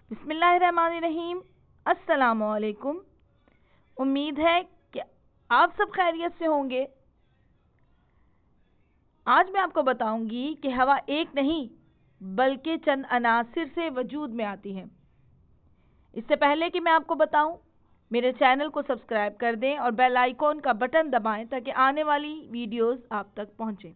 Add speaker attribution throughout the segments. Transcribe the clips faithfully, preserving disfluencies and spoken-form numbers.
Speaker 1: بسم اللہ الرحمن الرحیم۔ السلام علیکم۔ امید ہے کہ آپ سب خیریت سے ہوں گے۔ آج میں آپ کو بتاؤں گی کہ ہوا ایک نہیں بلکہ چند عناصر سے وجود میں آتی ہے۔ اس سے پہلے کہ میں آپ کو بتاؤں، میرے چینل کو سبسکرائب کر دیں اور بیل آئیکن کا بٹن دبائیں تاکہ آنے والی ویڈیوز آپ تک پہنچیں۔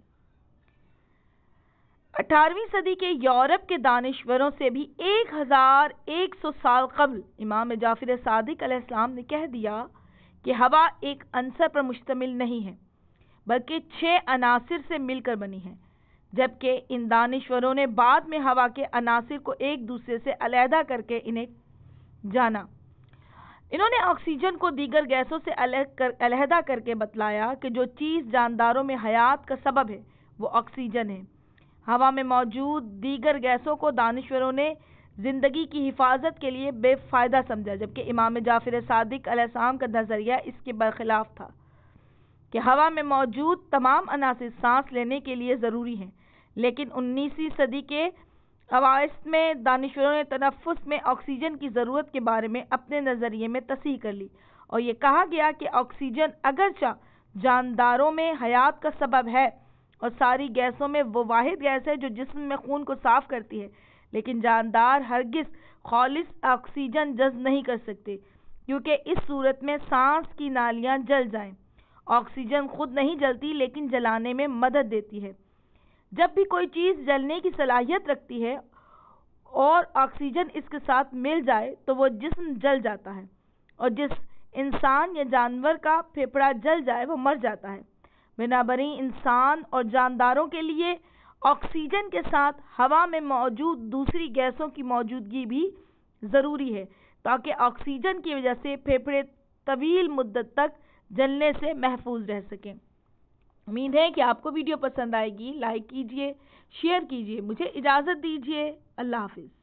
Speaker 1: اٹھارہویں صدی کے یورپ کے دانشوروں سے بھی ایک ہزار ایک سو سال قبل امام جعفر صادق علیہ السلام نے کہہ دیا کہ ہوا ایک عنصر پر مشتمل نہیں ہے بلکہ چھ عناصر سے مل کر بنی ہے، جبکہ ان دانشوروں نے بعد میں ہوا کے عناصر کو ایک دوسرے سے علیحدہ کر کے انہیں جانا۔ انہوں نے آکسیجن کو دیگر گیسوں سے علیحدہ کر کے بتلایا کہ جو چیز جانداروں میں حیات کا سبب ہے وہ آکسیجن ہے۔ ہوا میں موجود دیگر گیسوں کو دانشوروں نے زندگی کی حفاظت کے لیے بے فائدہ سمجھا، جبکہ امام جعفر صادق علیہ السلام کا نظریہ اس کے برخلاف تھا کہ ہوا میں موجود تمام عناصر سانس لینے کے لیے ضروری ہیں۔ لیکن انیسویں صدی کے اوائل میں دانشوروں نے تنفس میں آکسیجن کی ضرورت کے بارے میں اپنے نظریے میں تصحیح کر لی اور یہ کہا گیا کہ آکسیجن اگرچہ جانداروں میں حیات کا سبب ہے اور ساری گیسوں میں وہ واحد گیس ہے جو جسم میں خون کو صاف کرتی ہے، لیکن جاندار ہرگز خالص آکسیجن جذب نہیں کر سکتے کیونکہ اس صورت میں سانس کی نالیاں جل جائیں۔ آکسیجن خود نہیں جلتی لیکن جلانے میں مدد دیتی ہے۔ جب بھی کوئی چیز جلنے کی صلاحیت رکھتی ہے اور آکسیجن اس کے ساتھ مل جائے تو وہ جسم جل جاتا ہے، اور جس انسان یا جانور کا پھیپھڑا جل جائے وہ مر جاتا ہے۔ بنابراین انسان اور جانداروں کے لیے آکسیجن کے ساتھ ہوا میں موجود دوسری گیسوں کی موجودگی بھی ضروری ہے تاکہ آکسیجن کی وجہ سے پھیپھڑے طویل مدت تک جلنے سے محفوظ رہ سکیں۔ امید ہے کہ آپ کو ویڈیو پسند آئے گی۔ لائک کیجئے، شیئر کیجئے۔ مجھے اجازت دیجئے۔ اللہ حافظ۔